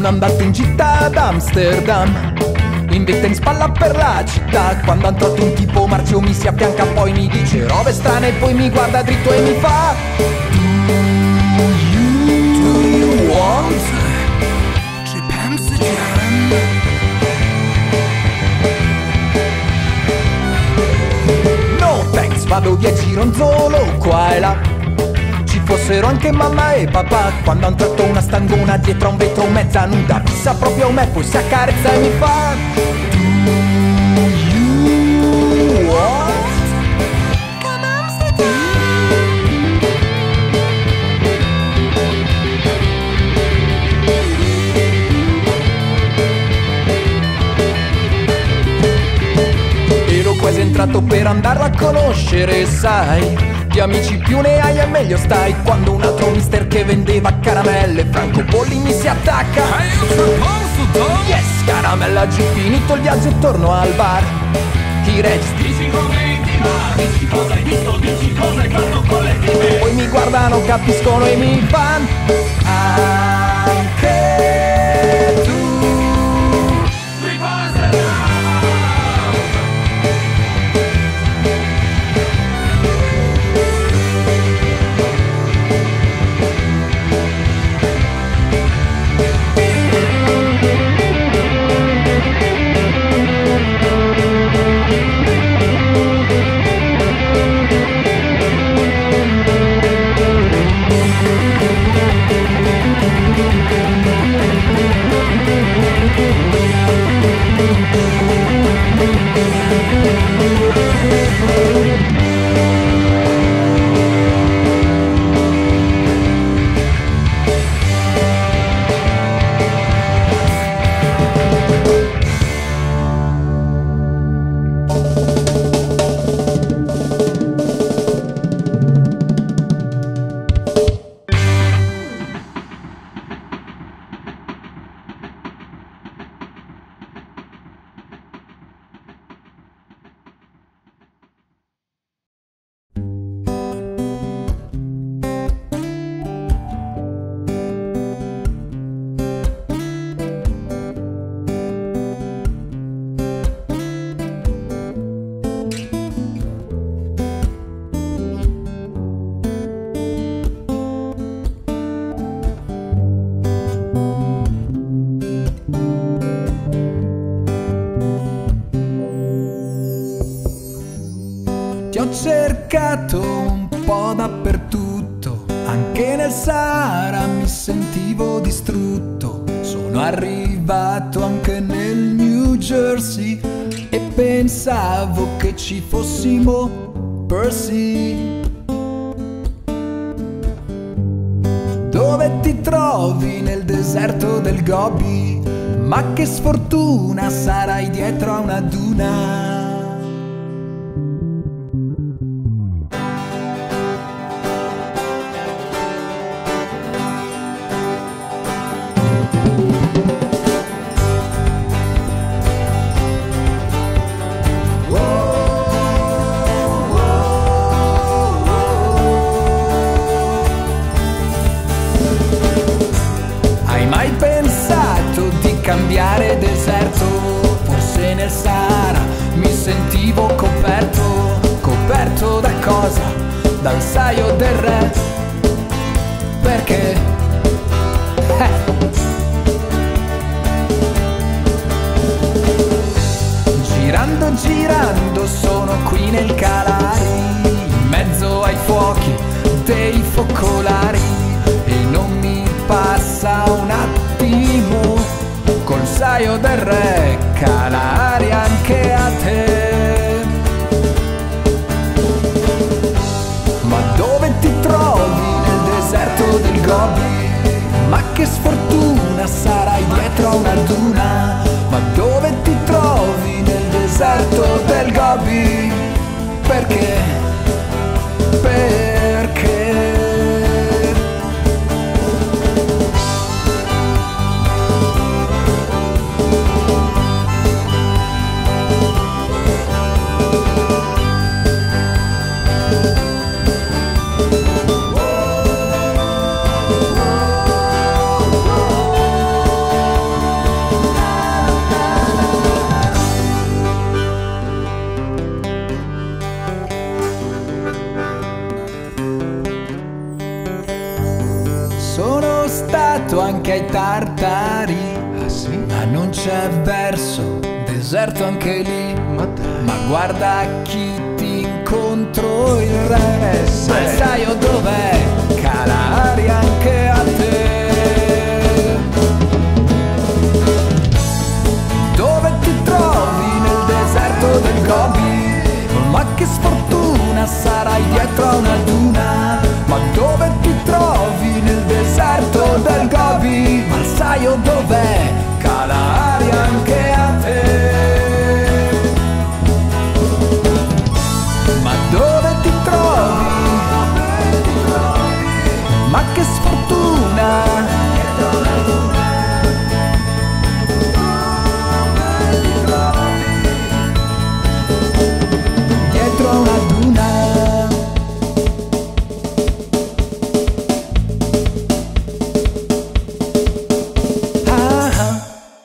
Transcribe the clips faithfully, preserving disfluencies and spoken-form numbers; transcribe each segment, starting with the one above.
Sono andato in città ad Amsterdam, in vetta in spalla per la città. Quando è entrato un tipo marcio mi si affianca, poi mi dice robe strane, poi mi guarda dritto e mi fa: Do you, do you want Trip Amsterdam? No thanks, vado via gironzolo qua e là. Ci fossero anche mamma e papà. Quando hanno tratto una stangona dietro a un vetro mezza nuda, fissa proprio a me, poi si accarezza e mi fa: Do you want come Amsterdam? Ero quasi entrato per andarla a conoscere, sai. Di amici più ne hai e meglio stai. Quando un altro mister che vendeva caramelle francobolli mi si attacca: Hai un proposito? Yes, caramella, giù finito il viaggio e torno al bar. I registri Dici come ti va? Dici cosa hai visto? Dici cosa hai fatto con le prime? poi mi guardano, capiscono e mi fanno: anche tu. Ti ho cercato un po' dappertutto, anche nel Sahara mi sentivo distrutto. Sono arrivato anche nel New Jersey e pensavo che ci fossimo persi. Dove ti trovi? Nel deserto del Gobi, ma che sfortuna, sarai dietro a una duna. Cambiare deserto, forse nel Sahara mi sentivo coperto. Coperto da cosa? Dal saio del re. Perché? Eh. Girando, girando sono qui nel Kalahari, in mezzo ai fuochi dei focolari, e non mi passa un attimo col saio del re Kalahari anche a te. Ma dove ti trovi? Nel deserto del Gobi, ma che sfortuna, sarai dietro a una duna. Ma dove ti trovi? Nel deserto del Gobi. Perché? Perché? aperto anche ai tartari. Ah sì? Ma non c'è verso, deserto anche lì. Ma dai. Ma guarda chi ti incontro, il re. Ma sai io dov'è? Calari anche a te. Dove ti trovi nel deserto del Gobi? Ma che sfortuna, sarai dietro a una duna. Ma dove ti trovi nel deserto del Gobi? Ma sai io dov'è? Calari anche a te. Ma dove ti trovi? Ma che sfortuna. Dietro a una duna. Ah, ah.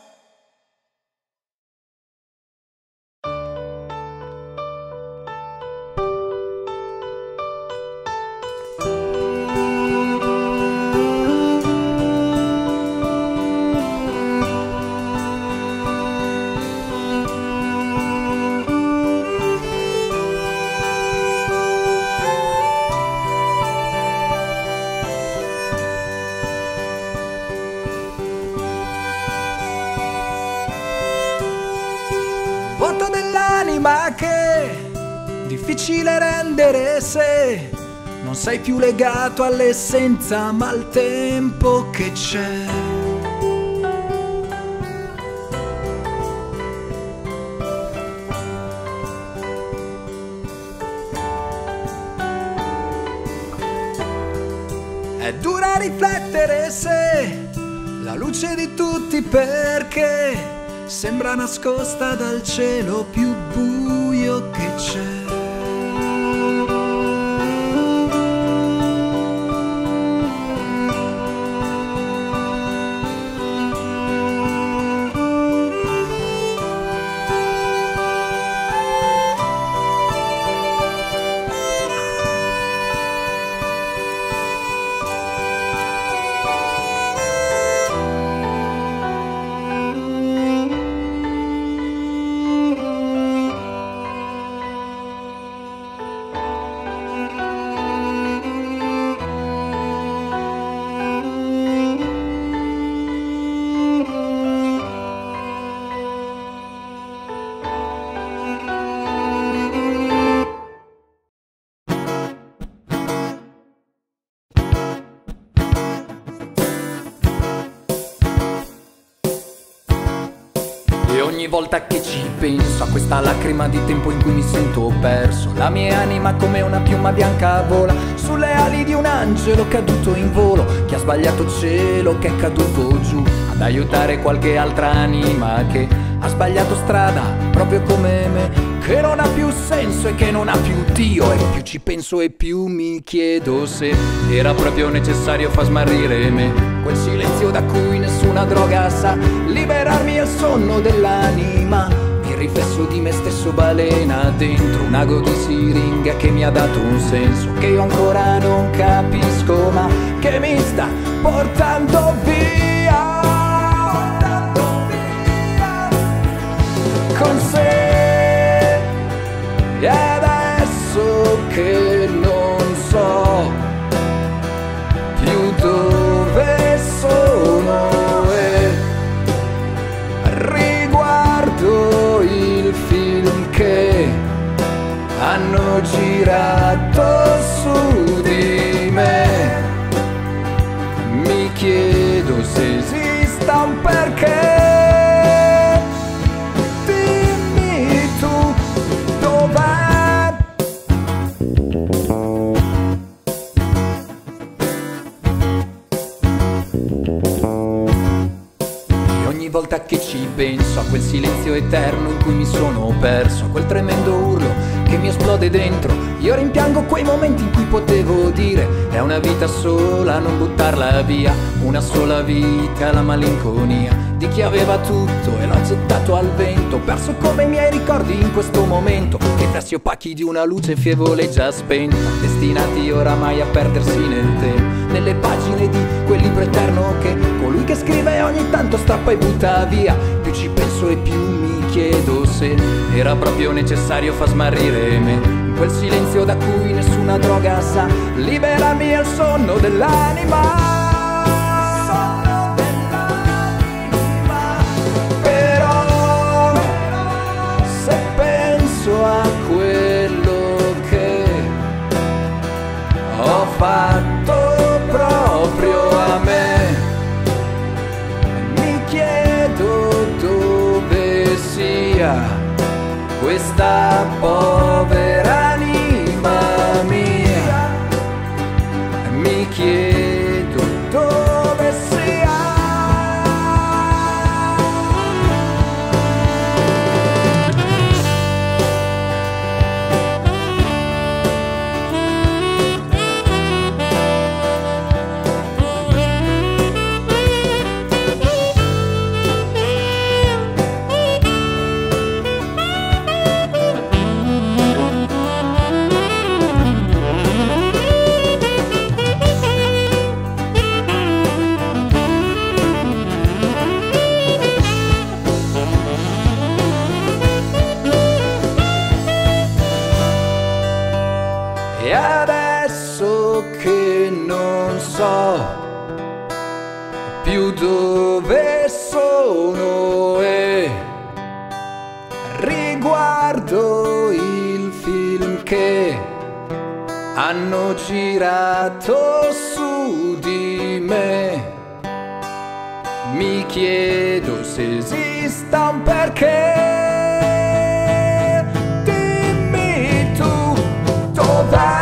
Vuoto dell'anima che difficile rendere se non sei più legato all'essenza ma al tempo che c'è. È dura riflettere se la luce di tutti perché sembra nascosta dal cielo più buio che c'è. E ogni volta che ci penso a questa lacrima di tempo in cui mi sento perso, la mia anima come una piuma bianca vola sulle ali di un angelo caduto in volo, che ha sbagliato cielo, che è caduto giù ad aiutare qualche altra anima che ha sbagliato strada proprio come me, che non ha più senso e che non ha più Dio. E più ci penso e più mi chiedo se era proprio necessario far smarrire me, quel silenzio da cui nessuna droga sa liberarmi al sonno dell'anima, il riflesso di me stesso balena dentro un ago di siringa che mi ha dato un senso che io ancora non capisco ma che mi sta portando via, portando via con sé. E adesso che non so più dove sono e riguardo il film che hanno girato su di me, mi chiedo se esista un perché. Dimmi tu dov'è. E ogni volta che ci penso a quel silenzio eterno in cui mi sono perso, a quel tremendo urlo che mi esplode dentro, io rimpiango quei momenti in cui potevo dire è una vita sola, non buttarla via, una sola vita, la malinconia di chi aveva tutto e l'ha gettato al vento, perso come i miei ricordi in questo momento, che resti opachi di una luce fievole già spenta, destinati oramai a perdersi nel tempo. nelle pagine di quel libro eterno che colui che scrive ogni tanto strappa e butta via. Più ci penso e più mi chiedo se era proprio necessario far smarrire me in quel silenzio da cui nessuna droga sa liberarmi al sonno dell'anima. A quello che ho fatto proprio a me, mi chiedo dove sia questa povera anima mia, mi chiedo dove sia. E adesso che non so più dove sono e riguardo il film che hanno girato su di me, mi chiedo se esista un perché. Dimmi tu dov'è.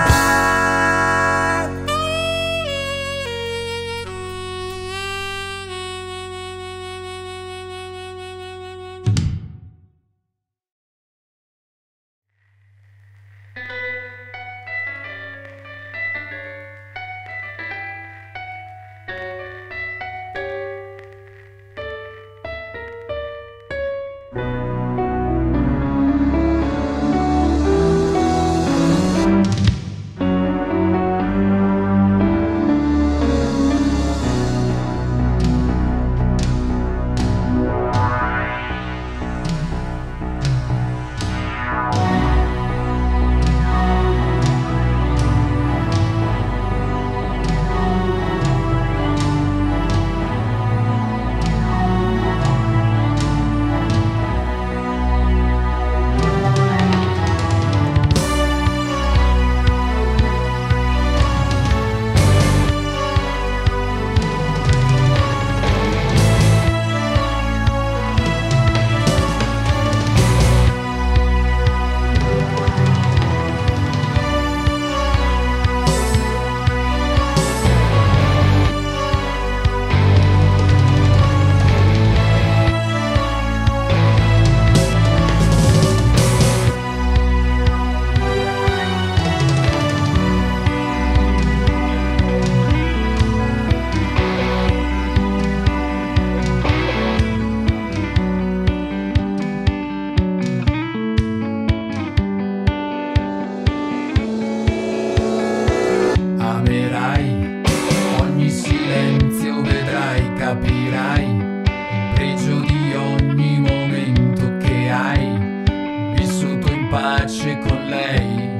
Capirai il pregio di ogni momento che hai vissuto in pace con lei,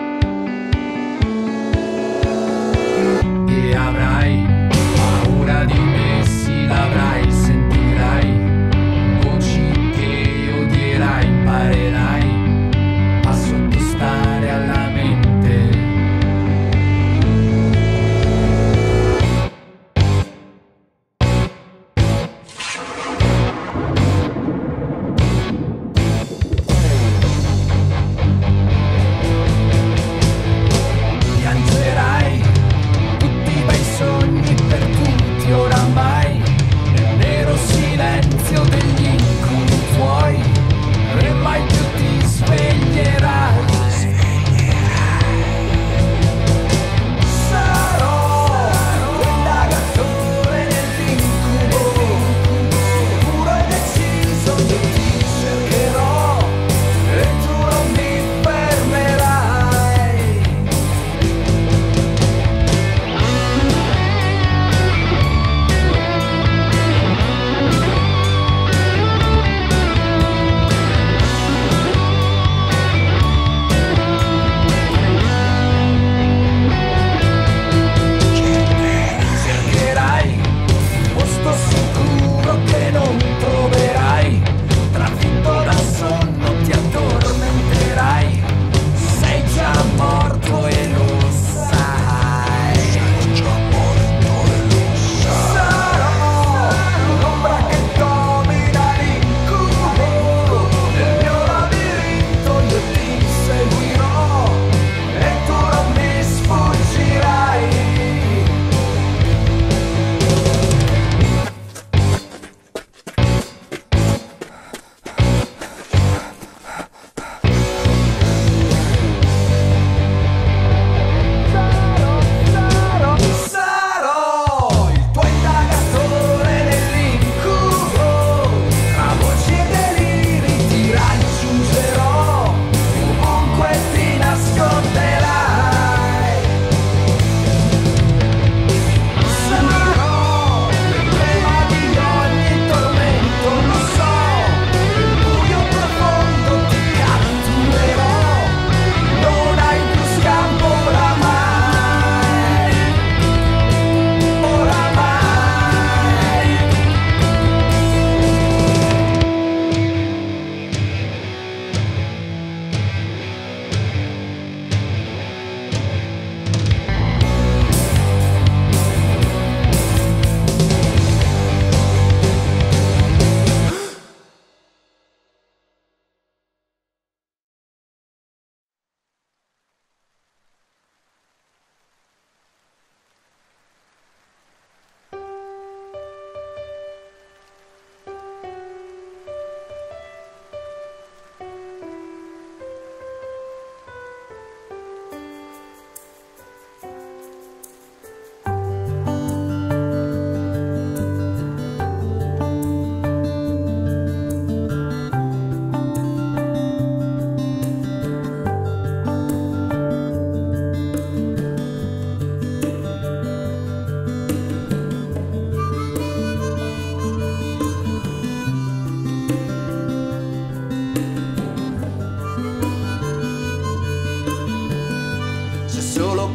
e avrai paura di me, sì l'avrai, sentirai voci che odierai, imparerai a sottostare alla mente.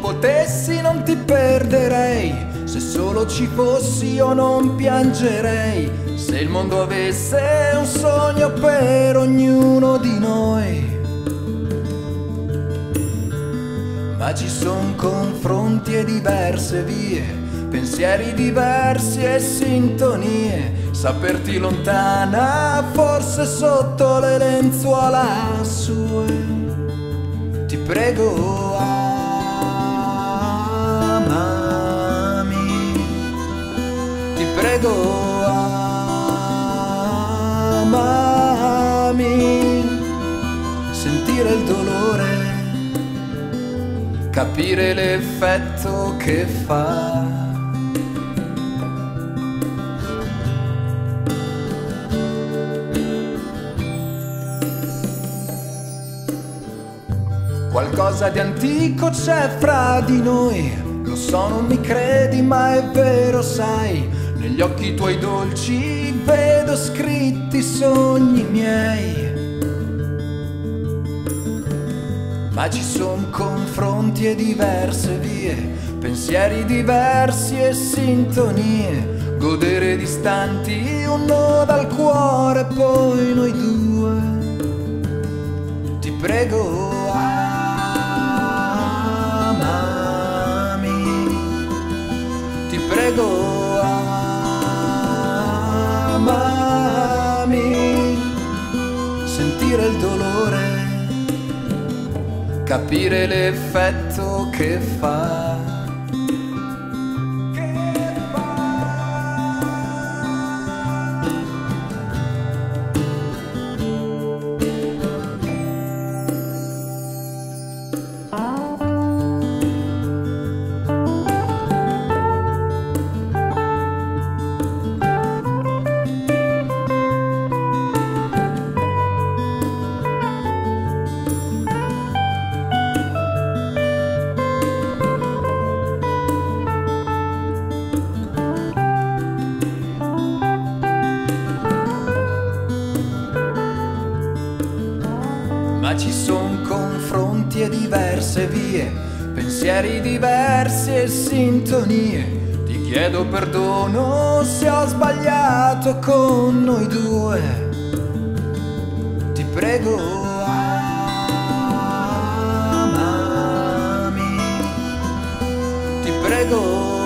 potessi non ti perderei, se solo ci fossi io non piangerei, se il mondo avesse un sogno per ognuno di noi. Ma ci son confronti e diverse vie, pensieri diversi e sintonie, saperti lontana forse sotto le lenzuola sue. Ti prego amami, ti prego amami, sentire il dolore, capire l'effetto che fa. Qualcosa di antico c'è fra di noi, lo so non mi credi ma è vero sai, negli occhi tuoi dolci vedo scritti sogni miei. Ma ci son confronti e diverse vie, pensieri diversi e sintonie, godere distanti, un no dal cuore, poi noi due. Ti prego amami, ti prego amami, sentire il dolore, capire l'effetto che fa. Ma ci son confronti e diverse vie, pensieri diversi e sintonie. Ti chiedo perdono se ho sbagliato con noi due. Ti prego amami, ti prego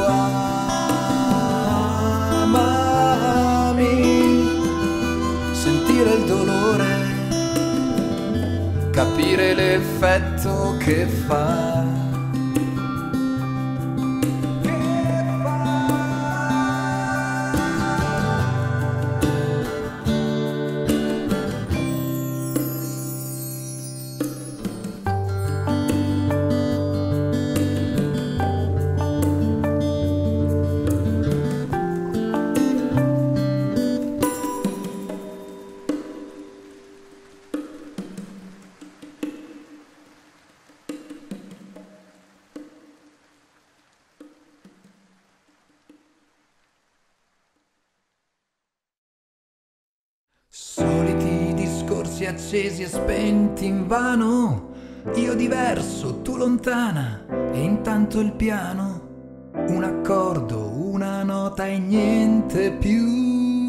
amami, sentire il dolore, capire l'effetto che fa. Soliti discorsi accesi e spenti invano, io diverso, tu lontana, e intanto il piano, un accordo, una nota e niente più.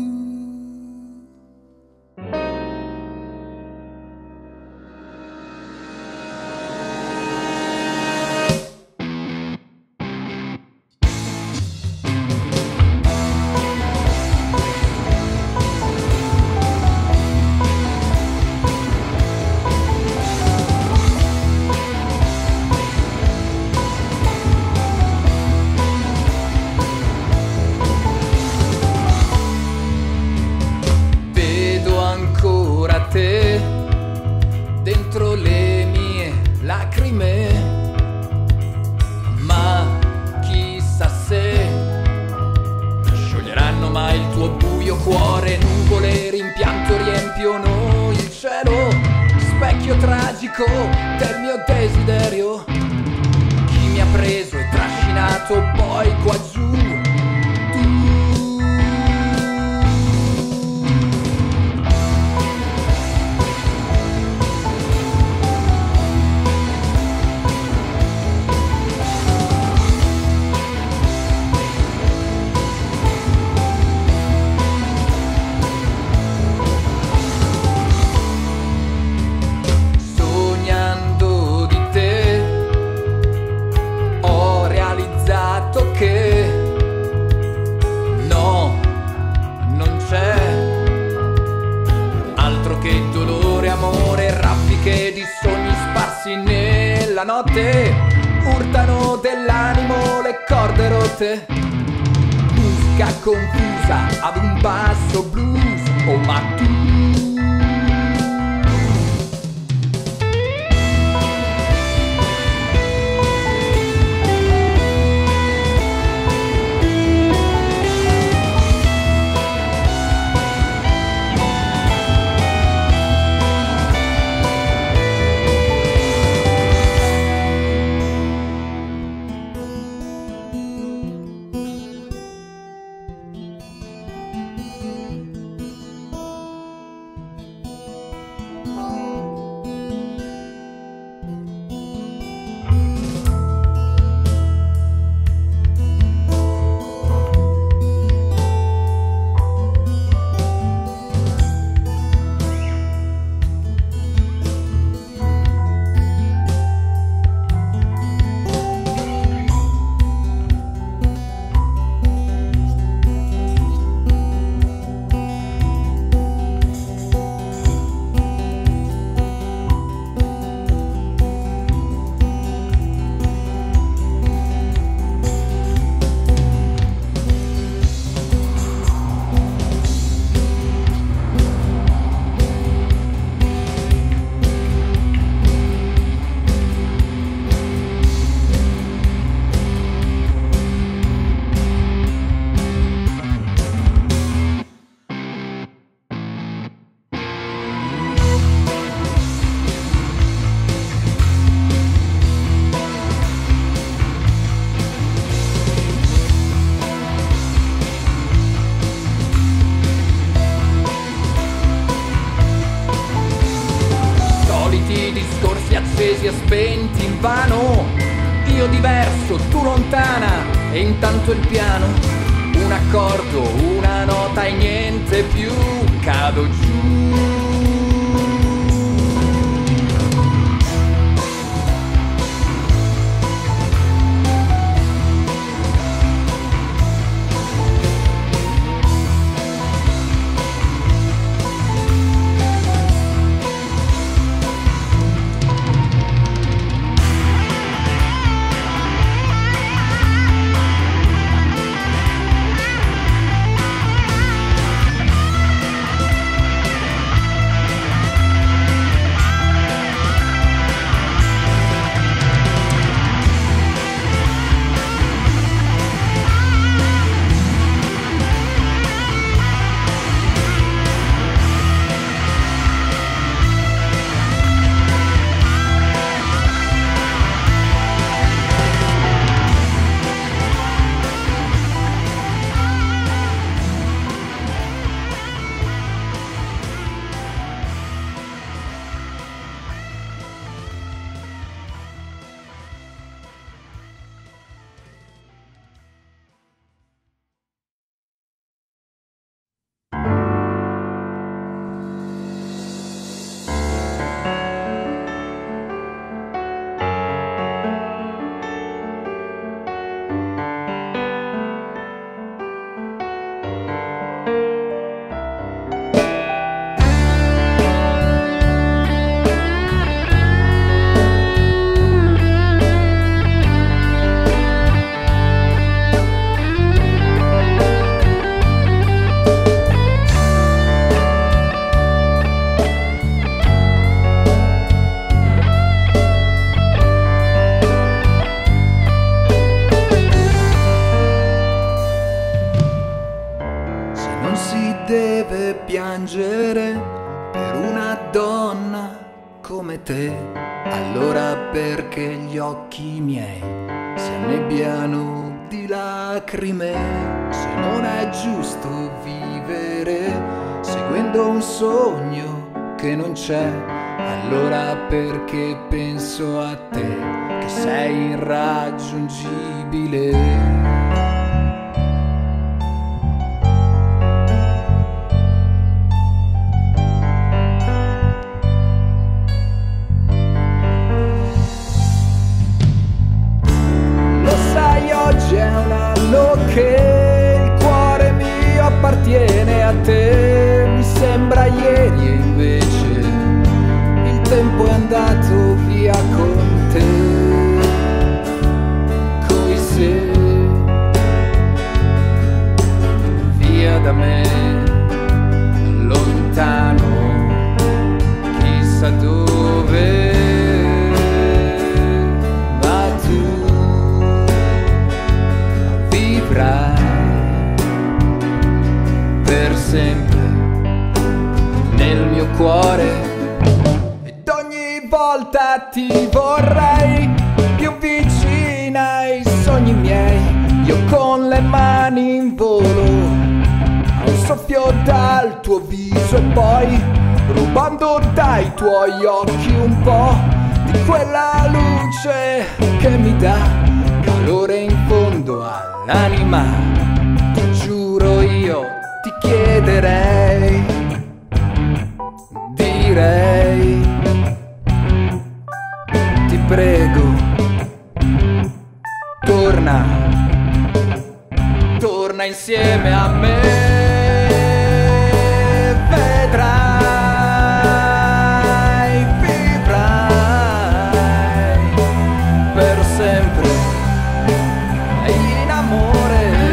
Dentro le mie lacrime, ma chissà se scioglieranno mai il tuo buio cuore. Nuvole rimpianto riempiono il cielo, specchio tragico del mio desiderio. Chi mi ha preso e trascinato poi qua giù? passi nella notte urtano dell'animo le corde rotte. Musica confusa ad un basso blues. Oh, ma tu accesi e spenti invano, io diverso, tu lontana, e intanto il piano, un accordo, una nota e niente più, cado giù. Piangere per una donna come te, allora perché gli occhi miei si annebbiano di lacrime? Se non è giusto vivere seguendo un sogno che non c'è, allora perché penso a te che sei irraggiungibile? Che il cuore mio appartiene a te, mi sembra ieri e invece il tempo è andato via con volta ti vorrei più vicina ai sogni miei. Io con le mani in volo, un soffio dal tuo viso e poi rubando dai tuoi occhi un po' di quella luce che mi dà calore in fondo all'anima. Ti giuro io ti chiederei, direi, ti prego, torna, torna insieme a me, vedrai, vivrai per sempre in amore.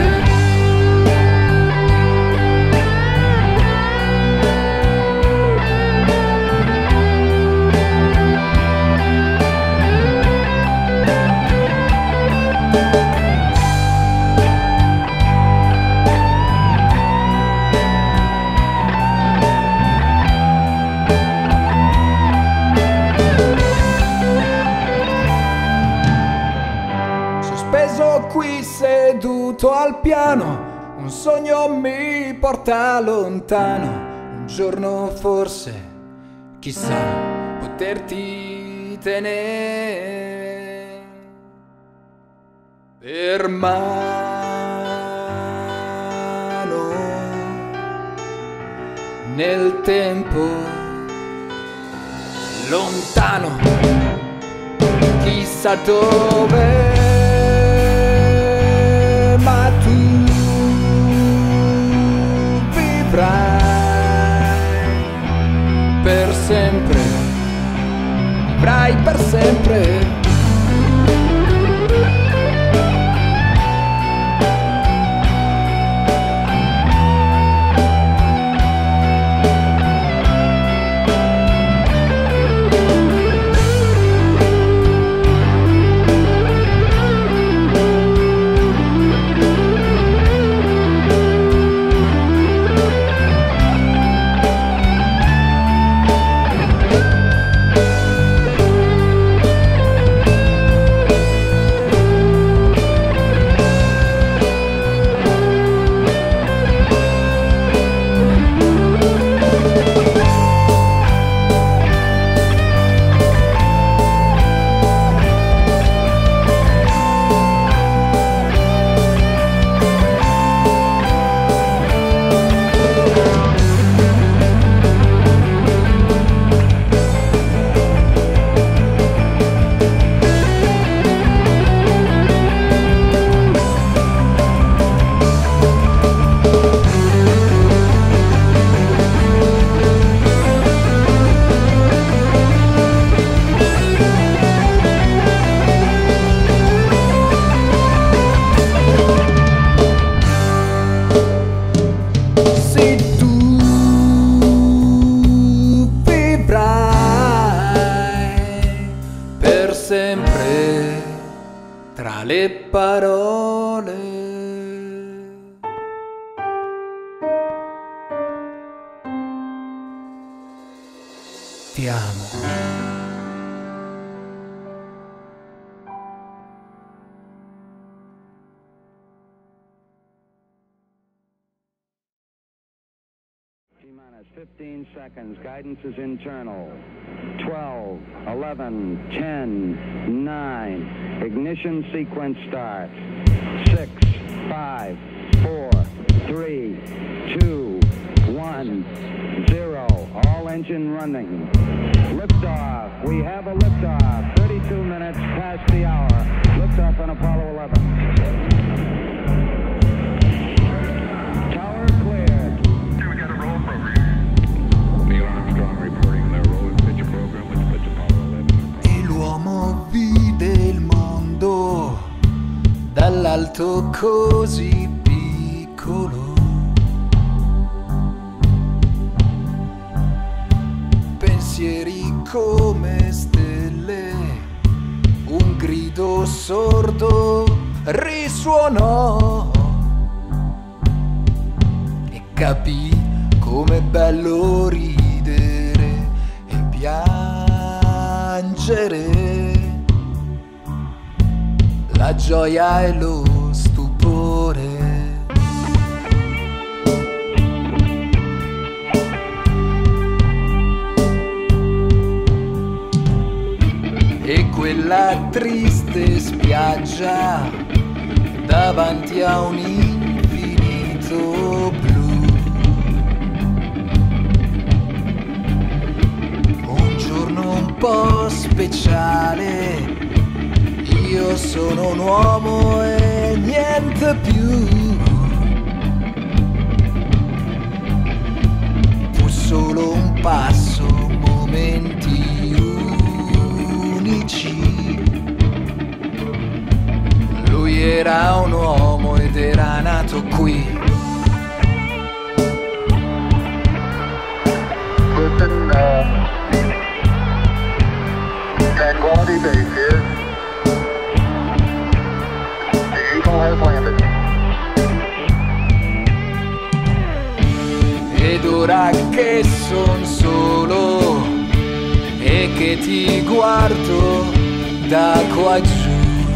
Qui seduto al piano, un sogno mi porta lontano. Un giorno forse, chissà, poterti tenere per mano nel tempo lontano, chissà dove. Ma tu vivrai per sempre, vivrai per sempre. Sempre tra le parole ti amo. fifteen seconds. Guidance is internal. twelve, eleven, ten, nine. Ignition sequence start. six, five, four, three, two, one, zero. All engine running. Liftoff. We have a liftoff. thirty-two minutes past the hour. Liftoff on Apollo eleven. L'uomo vide il mondo dall'alto così piccolo, pensieri come stelle, un grido sordo risuonò e capì com'è bello ridere e piangere leggere, la gioia e lo stupore. E quella triste spiaggia davanti a un infinito blu, un giorno un po' speciale, io sono un uomo e niente più. Fu solo un passo, momenti unici. Lui era un uomo ed era nato qui. Listen, uh, Tranquility Base here. The Eagle has landed. Ed ora che son solo e che ti guardo da qua giù,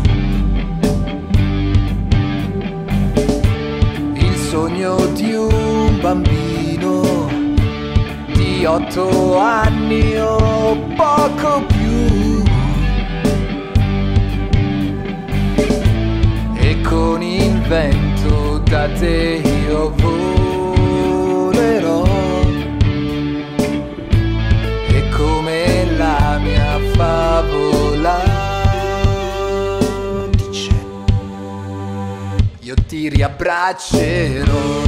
il sogno di un bambino di otto anni o poco più, e con il vento da te io volerò, e come la mia favola dice, io ti riabbraccerò.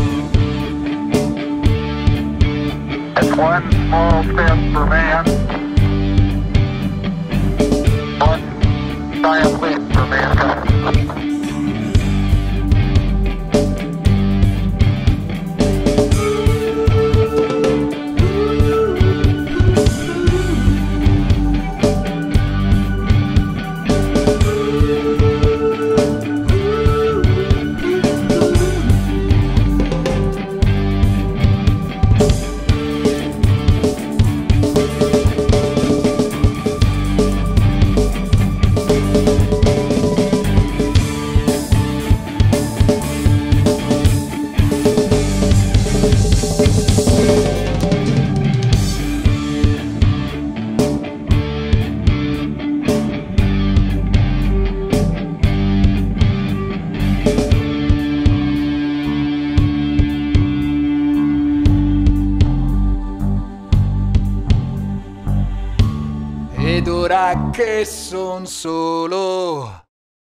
That's one small step for man, one giant leap for mankind. Ed ora che son solo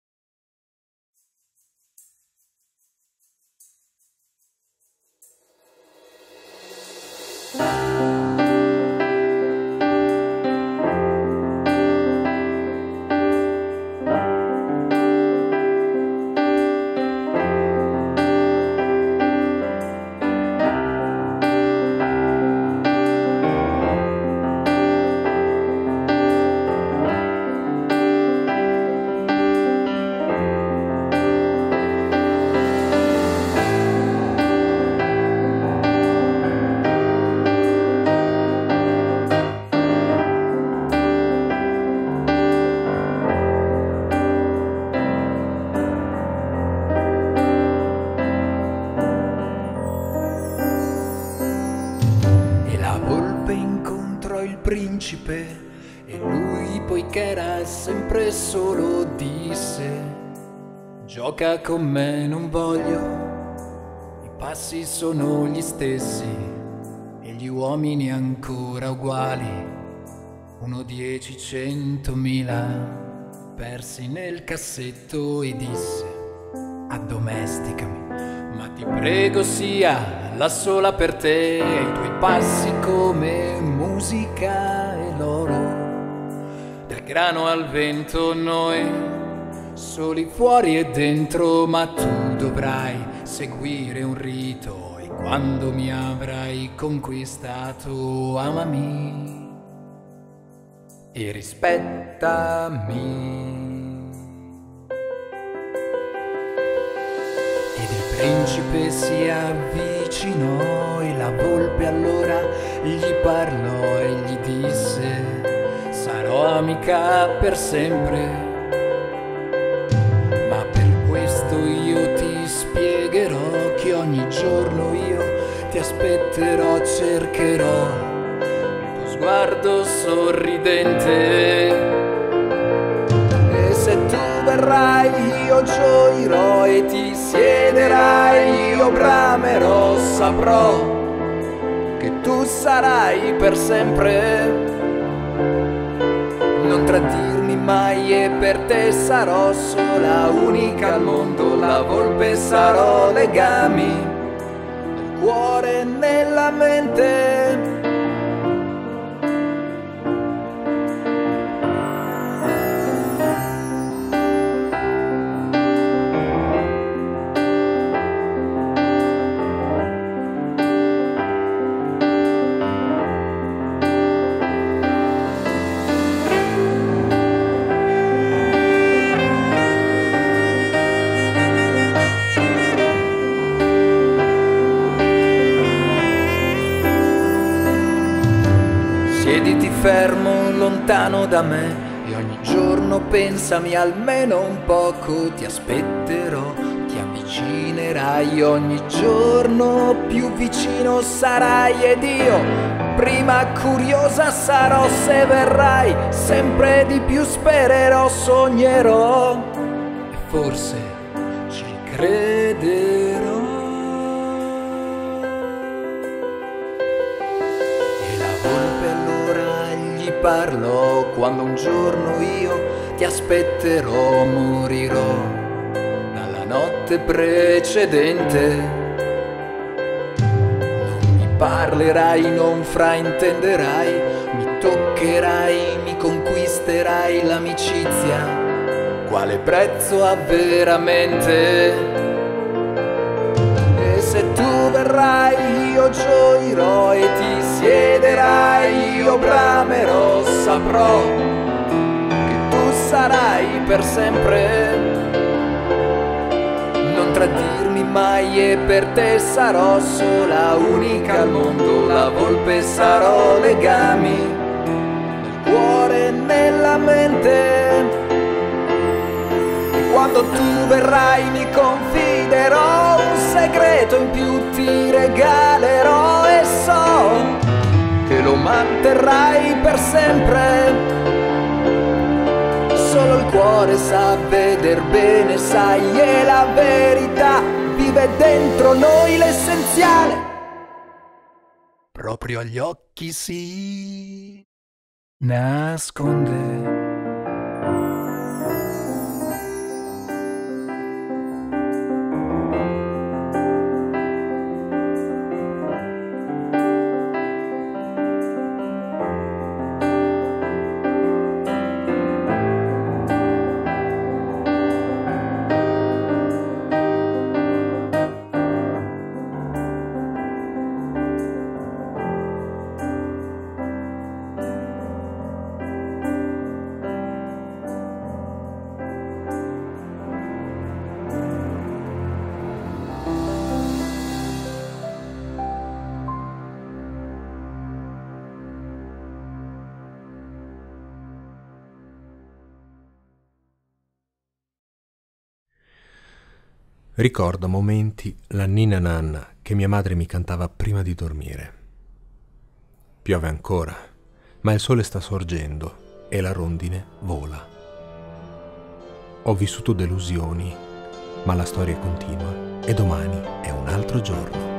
principe, e lui, poiché era sempre solo, disse: gioca con me, non voglio, i passi sono gli stessi e gli uomini ancora uguali, uno dieci centomila persi nel cassetto, e disse: addomesticami, ma ti prego sia la sola per te, e i tuoi passi come musica e l'oro, del grano al vento noi, soli fuori e dentro, ma tu dovrai seguire un rito, e quando mi avrai conquistato amami e rispettami. Ed il principe si avvicinò e la volpe allora gli parlò e gli disse: sarò sarò amica per sempre, ma per questo io ti spiegherò che ogni giorno io ti aspetterò, cercherò il tuo sguardo sorridente. E se tu verrai io gioirò e ti siederai, io bramerò, saprò che tu sarai per sempre. Non tradirmi mai e per te sarò sola, unica al mondo, la volpe sarò, legami nel cuore e nella mente. Siediti fermo lontano da me e ogni giorno pensami almeno un poco, ti aspetterò, ti avvicinerai, ogni giorno più vicino sarai ed io prima curiosa sarò se verrai, sempre di più spererò, sognerò e forse ci crederò. Parlò quando un giorno io ti aspetterò, morirò dalla notte precedente. Non mi parlerai, non fraintenderai, mi toccherai, mi conquisterai l'amicizia, quale prezzo ha veramente? E se tu verrai io gioirò e ti siederai, io bramerò, saprò che tu sarai per sempre. Non tradirmi mai e per te sarò sola, unica al mondo, la volpe sarò, legami nel cuore e nella mente. E quando tu verrai mi confiderò, un segreto in più ti regalerò e so che lo manterrai per sempre. Solo il cuore sa veder bene, sai, e la verità vive dentro noi, l'essenziale proprio agli occhi si nasconde. Ricordo a momenti la ninna nanna che mia madre mi cantava prima di dormire. Piove ancora, ma il sole sta sorgendo e la rondine vola. Ho vissuto delusioni, ma la storia continua e domani è un altro giorno.